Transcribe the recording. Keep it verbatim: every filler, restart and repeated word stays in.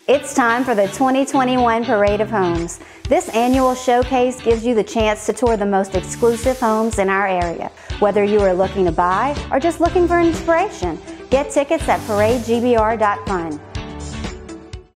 It's time for the twenty twenty-one Parade of Homes. This annual showcase gives you the chance to tour the most exclusive homes in our area. Whether you are looking to buy or just looking for inspiration, get tickets at Parade G B R dot fun.